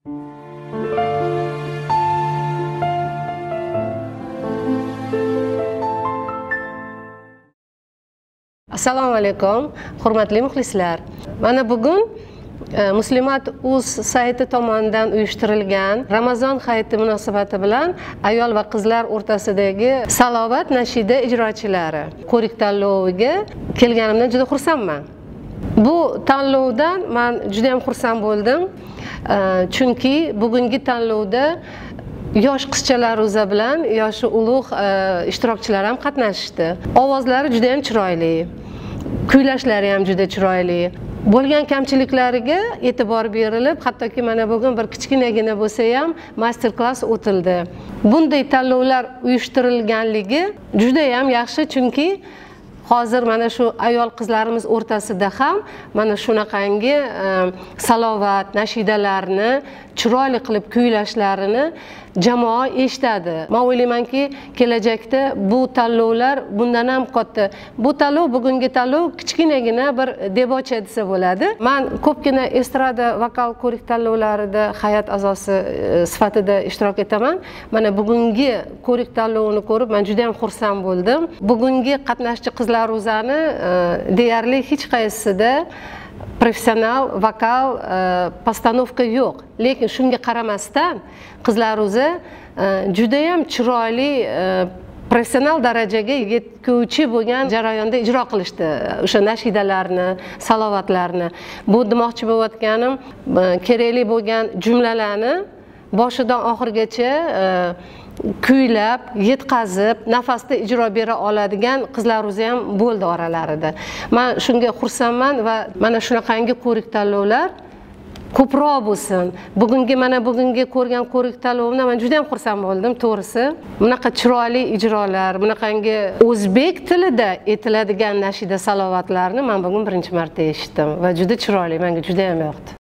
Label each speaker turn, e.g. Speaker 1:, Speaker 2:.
Speaker 1: Assalomu alaykum, hurmatli muxlislar. Mana bugun Muslimat.uz sayti tomonidan uyushtirilgan Ramazon hayiti munosabati bilan ayol va qizlar o'rtasidagi salovat nashida ijrochilari ko'rik tanloviga kelganimdan juda xursandman. Bu tanlovdan men juda ham xursand bo'ldim. Chunki bugungi tanlovda yosh qizchalar o'zi bilan yoshi ulug' ishtirokchilar ham qatnashdi. Ovozlari juda ham chiroyli, kuylashlari ham juda chiroyli. Bo'lgan kamchiliklariga e'tibor berilib, hattoki mana bugun bir kichkinagina bo'lsa ham master klass o'tildi. Bunday tanlovlar uyushtirilganligi juda ham yaxshi, chunki hozir mana shu ayol qizlarimiz o'rtasida ham mana shunaqangi salovat, nashidalarni chiroyli qilib kuylashlarini jamoa eshitadi. Men o'ylaymanki, kelajakda bu tanlovlar bundan ham katta. Bu tanlov, bugungi tanlov kichkinagina bir debocha desa bo'ladi. Men ko'pgina estrada vokal ko'rik tanlovlarida hay'at a'zosi sifatida ishtirok etaman. Mana bugungi ko'rik tanlovini ko'rib, men juda ham xursand bo'ldim. Bugungi qatnashchi qizlar o'zani deyarli hech qaysida professional vokal postanovka yo'q. Lekin shunga qaramasdan qizlar o'zi juda ham chiroyli professional darajaga yetuvchi bo'lgan jarayonda ijro qilishdi o'sha nashidalarni, salovatlarni. Bu demoqchi bo'layotganim, kerakli bo'lgan jumlalarni boshidan oxirigacha kuylab, yetkazib, nafasda ijro bera oladigan qizlar o'zi ham bo'ldi oralarida. Men shunga xursandman va mana shunaqangi ko'rik tanlovlar ko'proq bo'lsin. Bugungi ko'rgan ko'rik tanlovimdan men juda ham xursand bo'ldim, to'g'risi. Bunaqa chiroyli ijrolar, bunaqangi o'zbek tilida aytiladigan nashida salovatlarni men bugun birinchi marta eshitdim va juda chiroyli, menga juda ham yoqdi.